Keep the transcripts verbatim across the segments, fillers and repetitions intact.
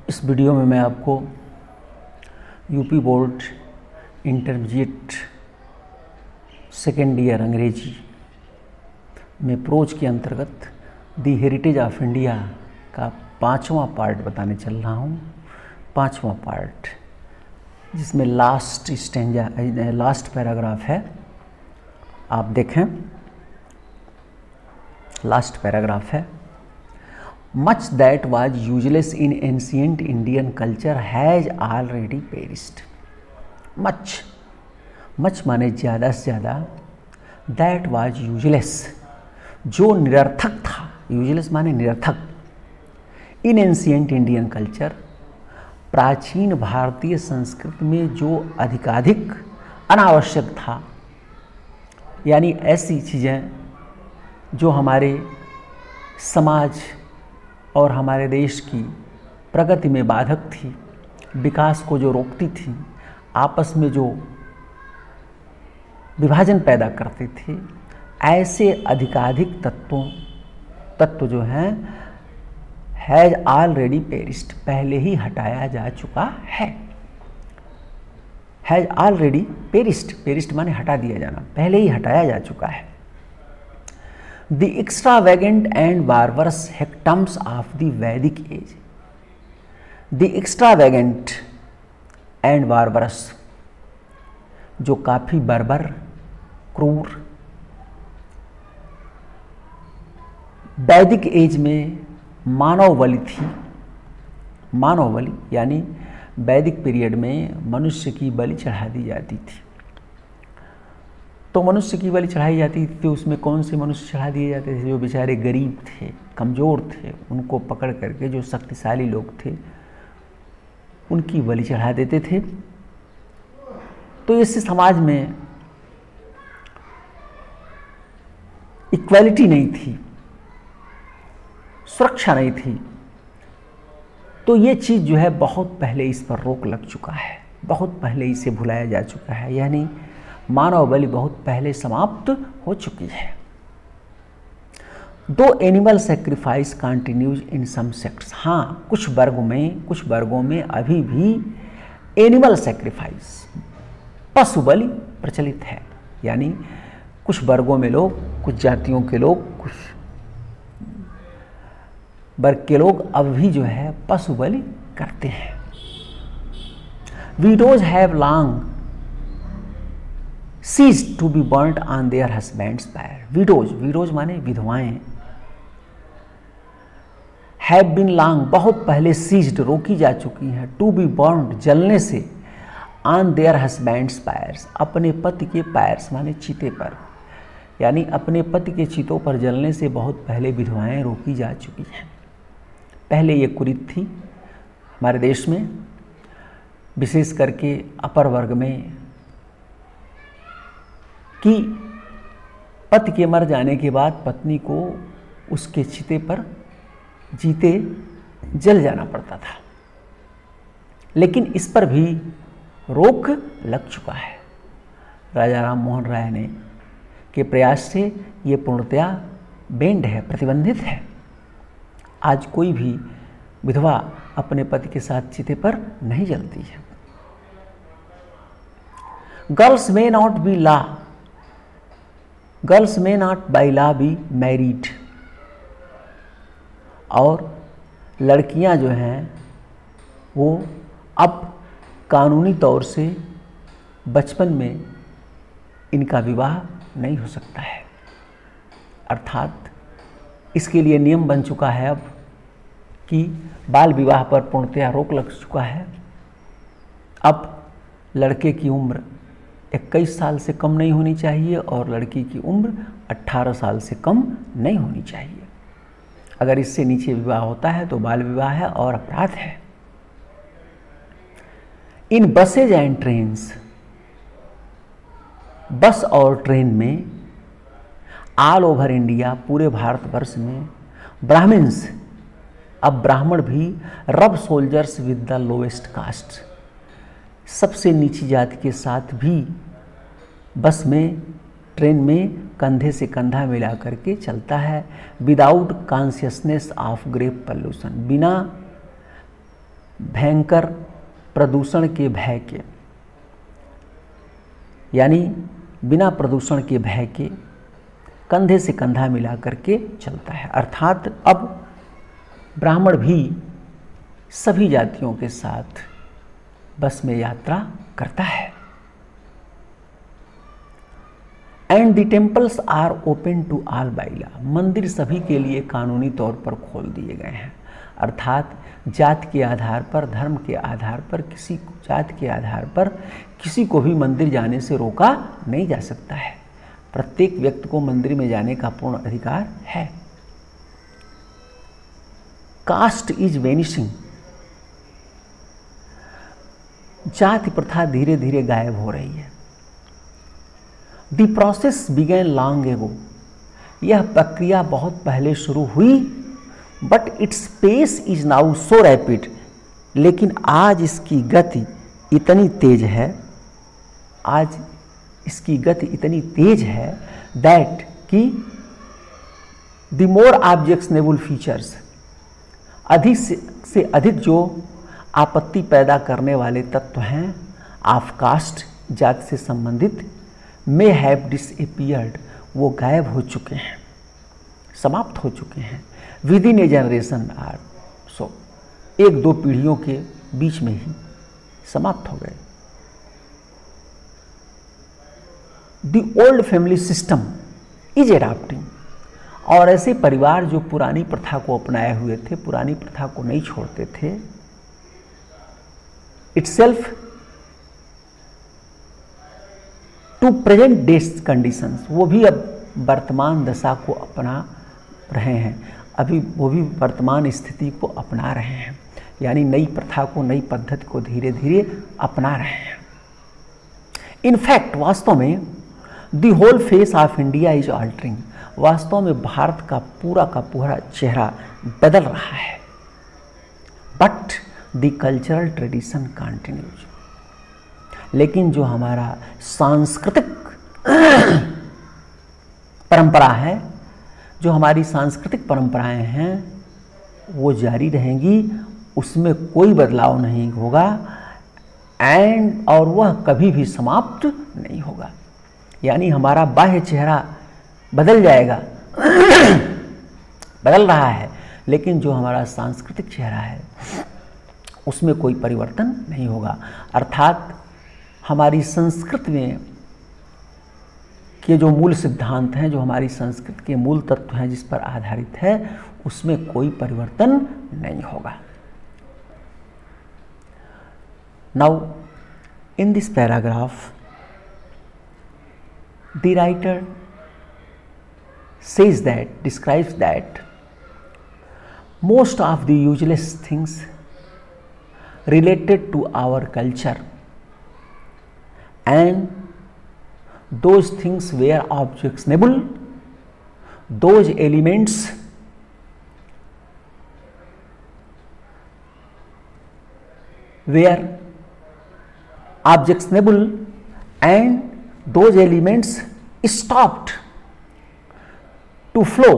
इस वीडियो में मैं आपको UP board intermediate second year अंग्रेजी में प्रोज के अंतर्गत दी हेरिटेज ऑफ इंडिया का पांचवा पार्ट बताने चल रहा हूँ। पांचवा पार्ट जिसमें लास्ट स्टेंजा लास्ट पैराग्राफ है, आप देखें। लास्ट पैराग्राफ है, much that was useless in ancient Indian culture has already perished. much much माने ज़्यादा से ज़्यादा, that was useless जो निरर्थक था, useless माने निरर्थक, in ancient Indian culture प्राचीन भारतीय संस्कृति में जो अधिकाधिक अनावश्यक था, यानी ऐसी चीज़ें जो हमारे समाज और हमारे देश की प्रगति में बाधक थी, विकास को जो रोकती थी, आपस में जो विभाजन पैदा करती थी, ऐसे अधिकाधिक तत्वों तत्व जो हैं हैज ऑलरेडी पेरिस्ड पहले ही हटाया जा चुका है। हैज ऑलरेडी पेरिस्ड, पेरिस्ड माने हटा दिया जाना, पहले ही हटाया जा चुका है। The extravagant and barbarous hectums of the Vedic age. The extravagant and barbarous जो काफ़ी बर्बर, क्रूर, वैदिक एज में मानव बलि थी। मानव बलि यानी वैदिक पीरियड में मनुष्य की बलि चढ़ा दी जाती थी। तो मनुष्य की बलि चढ़ाई जाती थी, तो उसमें कौन से मनुष्य चढ़ा दिए जाते थे? जो बेचारे गरीब थे, कमज़ोर थे, उनको पकड़ करके जो शक्तिशाली लोग थे उनकी बलि चढ़ा देते थे। तो इससे समाज में इक्वालिटी नहीं थी, सुरक्षा नहीं थी। तो ये चीज़ जो है बहुत पहले इस पर रोक लग चुका है, बहुत पहले इसे भुलाया जा चुका है, यानी मानव बलि बहुत पहले समाप्त हो चुकी है। Though animal sacrifice continues in some sects, हाँ कुछ वर्गों में कुछ वर्गों में अभी भी एनिमल सेक्रीफाइस पशु बलि प्रचलित है। यानी कुछ वर्गों में लोग, कुछ जातियों के लोग, कुछ वर्ग के लोग अब भी जो है पशु बलि करते हैं। Widows have long ceased to be burnt on their husband's pyre. Widows, widows माने विधवाएं, have been long बहुत पहले ceased रोकी जा चुकी हैं, to be burnt जलने से, on their husband's pyres अपने पति के pyres माने चीते पर, यानी अपने पति के चीतों पर जलने से बहुत पहले विधवाएं रोकी जा चुकी हैं। पहले ये कुरीति थी हमारे देश में, विशेष करके अपर वर्ग में, कि पति के मर जाने के बाद पत्नी को उसके चिते पर जीते जल जाना पड़ता था। लेकिन इस पर भी रोक लग चुका है। राजा राम मोहन राय ने के प्रयास से ये पूर्णतया बैंड है, प्रतिबंधित है। आज कोई भी विधवा अपने पति के साथ चिते पर नहीं जलती है। Girls may not be law girls may not by law be married, और लड़कियां जो हैं वो अब कानूनी तौर से बचपन में इनका विवाह नहीं हो सकता है। अर्थात इसके लिए नियम बन चुका है अब कि बाल विवाह पर पूर्णतया रोक लग चुका है। अब लड़के की उम्र इक्कीस साल से कम नहीं होनी चाहिए और लड़की की उम्र अठारह साल से कम नहीं होनी चाहिए। अगर इससे नीचे विवाह होता है तो बाल विवाह है और अपराध है। इन बसेज एंड ट्रेन्स, बस और ट्रेन में ऑल ओवर इंडिया, पूरे भारतवर्ष में ब्राह्मण्स, अब ब्राह्मण भी rub shoulders with the lowest caste, सबसे नीची जाति के साथ भी बस में, ट्रेन में कंधे से कंधा मिला करके चलता है, without consciousness of grave pollution, बिना भयंकर प्रदूषण के भय के, यानी बिना प्रदूषण के भय के कंधे से कंधा मिला करके चलता है। अर्थात अब ब्राह्मण भी सभी जातियों के साथ बस में यात्रा करता है। And the temples are open to all by law, मंदिर सभी के लिए कानूनी तौर पर खोल दिए गए हैं। अर्थात जात के आधार पर, धर्म के आधार पर, किसी जात के आधार पर किसी को भी मंदिर जाने से रोका नहीं जा सकता है। प्रत्येक व्यक्ति को मंदिर में जाने का पूर्ण अधिकार है। कास्ट इज वेनिशिंग, जाति प्रथा धीरे धीरे गायब हो रही है। The process begin long ago, यह प्रक्रिया बहुत पहले शुरू हुई, but its pace is now so rapid, लेकिन आज इसकी गति इतनी तेज है, आज इसकी गति इतनी तेज है दैट कि द मोर ऑब्जेक्शनेबल फीचर्स, अधिक से, से अधिक जो आपत्ति पैदा करने वाले तत्व हैं ऑफ कास्ट, जाति से संबंधित, मे हैव डिसअपीयर्ड, वो गायब हो चुके हैं, समाप्त हो चुके हैं। Within a generation or so, एक दो पीढ़ियों के बीच में ही समाप्त हो गए। The old family system is adapting, और ऐसे परिवार जो पुरानी प्रथा को अपनाए हुए थे, पुरानी प्रथा को नहीं छोड़ते थे, itself to present days conditions, वो भी अब वर्तमान दशा को अपना रहे हैं, अभी वो भी वर्तमान स्थिति को अपना रहे हैं, यानी नई प्रथा को, नई पद्धति को धीरे धीरे अपना रहे हैं। इनफैक्ट वास्तव में the whole face of India is altering, वास्तव में भारत का पूरा का पूरा चेहरा बदल रहा है। But the cultural tradition continues, लेकिन जो हमारा सांस्कृतिक परंपरा है, जो हमारी सांस्कृतिक परंपराएं हैं, वो जारी रहेंगी, उसमें कोई बदलाव नहीं होगा, एंड और वह कभी भी समाप्त नहीं होगा। यानी हमारा बाह्य चेहरा बदल जाएगा बदल रहा है, लेकिन जो हमारा सांस्कृतिक चेहरा है उसमें कोई परिवर्तन नहीं होगा। अर्थात हमारी संस्कृति में के जो मूल सिद्धांत हैं, जो हमारी संस्कृति के मूल तत्व हैं, जिस पर आधारित है, उसमें कोई परिवर्तन नहीं होगा। Now in this paragraph the writer says that, describes that most of the useless things related to our culture and those things were objectionable, those elements were objectionable and those elements stopped to flow.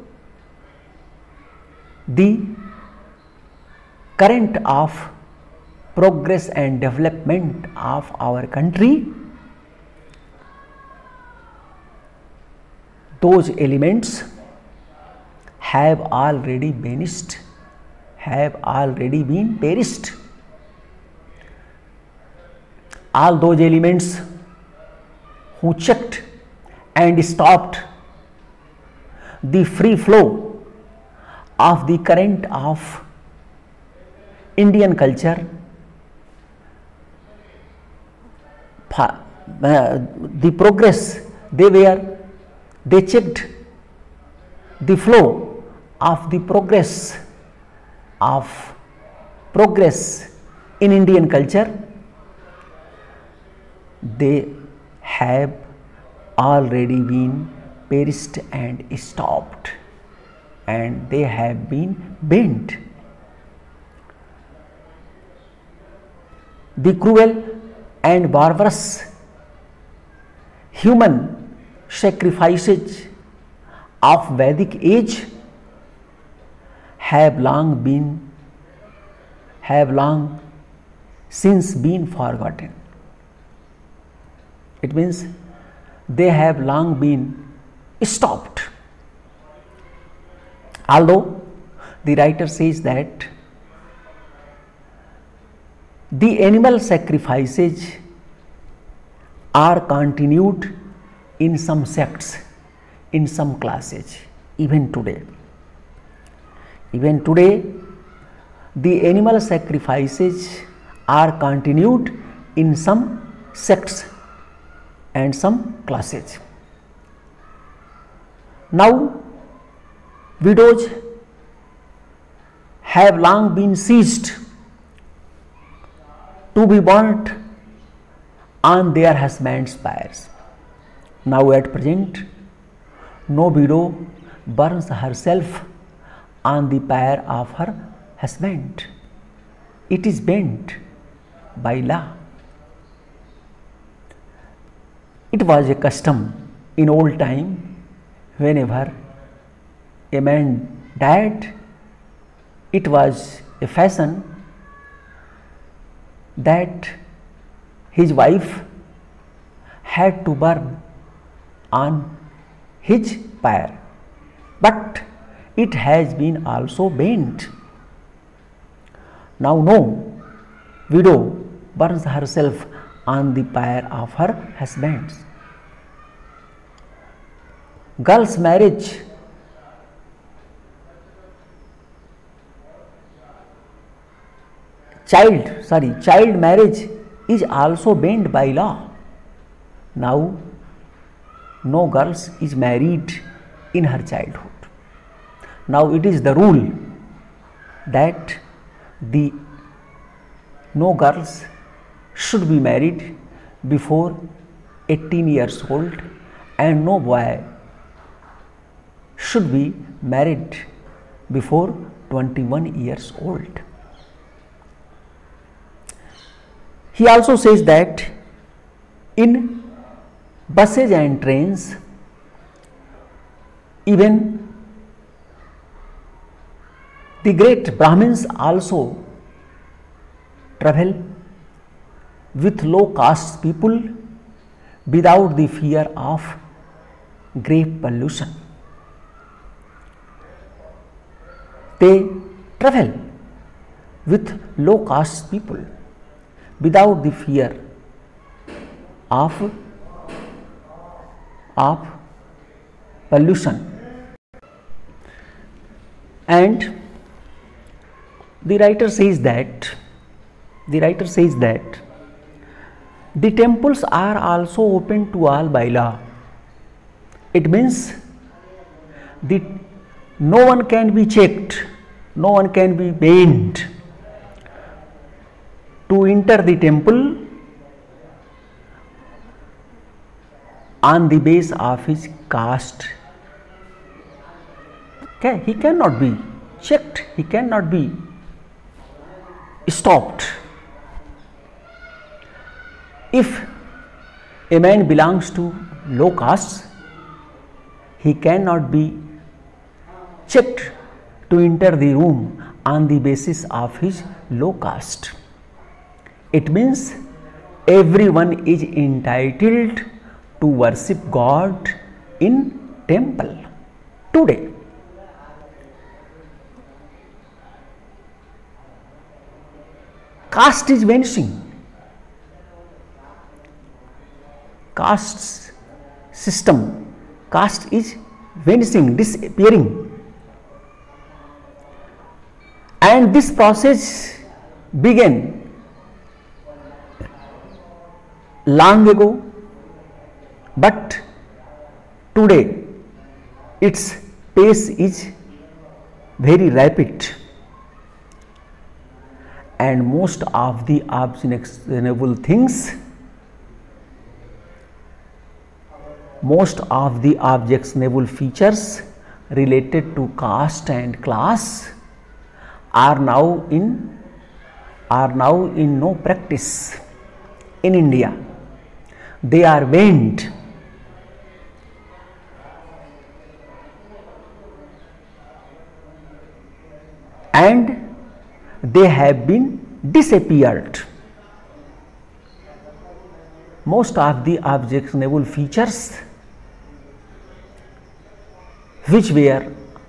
The current of progress and development of our country, those elements have already vanished, have already been perished. All those elements who checked and stopped the free flow of the current of Indian culture, uh, the progress they were, they checked the flow of the progress of progress in Indian culture, they have already been perished and stopped, and they have been bent. The cruel and barbarous human sacrifices of Vedic age have long been have long since been forgotten. It means they have long been stopped. Although the writer says that the animal sacrifices are continued in some sects, in some classes, even today. Even today, the animal sacrifices are continued in some sects and some classes. Now, widows have long been ceased to be burnt on their husband's pyres. Now at present, no widow burns herself on the pyre of her husband. It is banned by law. It was a custom in old time, whenever a man died, it was a fashion that his wife had to burn on his pyre, but it has been also banned. Now no widow burns herself on the pyre of her husband. Girls' marriage child sorry child marriage is also banned by law. Now no girls is married in her childhood. Now it is the rule that the no girls should be married before eighteen years old, and no boy should be married before twenty-one years old. He also says that in buses and trains, even the great Brahmins also travel with low caste people without the fear of grave pollution. They travel with low caste people without the fear of, of pollution. And the writer says that the writer says that the temples are also open to all by law. It means that no one can be checked, no one can be banned to enter the temple on the base of his caste. Okay, he cannot be checked, he cannot be stopped. If a man belongs to low caste, he cannot be checked to enter the room on the basis of his low caste. It means everyone is entitled to worship God in temple today. Caste is vanishing. Caste system, caste is vanishing, disappearing. And this process began long ago, but today its pace is very rapid, and most of the objectionable things, most of the objectionable features related to caste and class are now in are now in no practice in India. They are banned. And they have been disappeared. Most of the objectionable features which were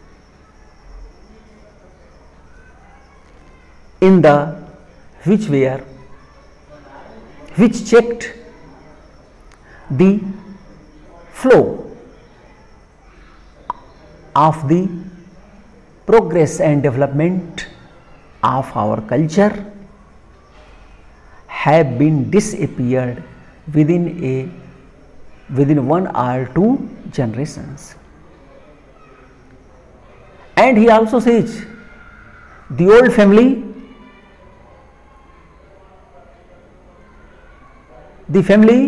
in the which were which checked the flow of the progress and development of our culture have been disappeared within a within one or two generations. And he also says the old family, the family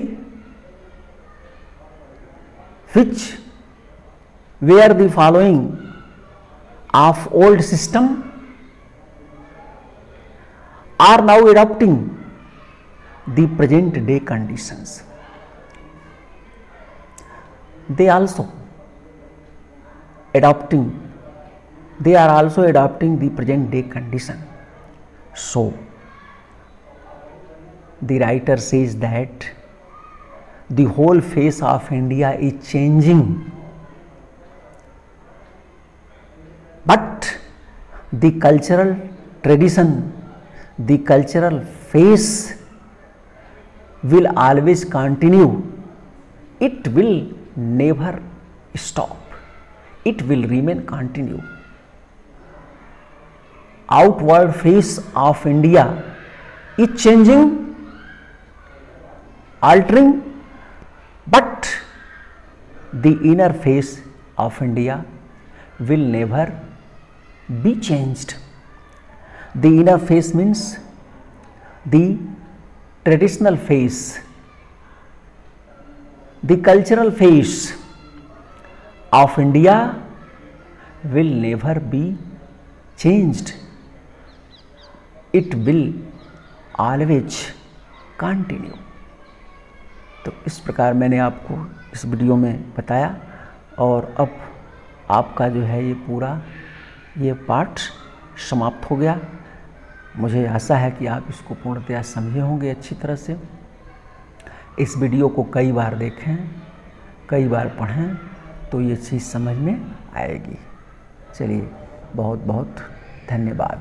which were the following of old system are now adopting the present day conditions. They also adopting they are also adopting the present day condition. So the writer says that the whole face of India is changing, but the cultural tradition, the cultural face will always continue. It will never stop. It will remain continue. Outward face of India is changing, altering, but the inner face of India will never be changed. The inner face means the traditional face, the cultural face of India will never be changed. It will always continue. तो इस प्रकार मैंने आपको इस video में बताया, और अब आपका जो है ये पूरा ये पाठ समाप्त हो गया। मुझे आशा है कि आप इसको पूर्णतया समझे होंगे अच्छी तरह से। इस वीडियो को कई बार देखें, कई बार पढ़ें, तो ये चीज़ समझ में आएगी। चलिए, बहुत बहुत धन्यवाद।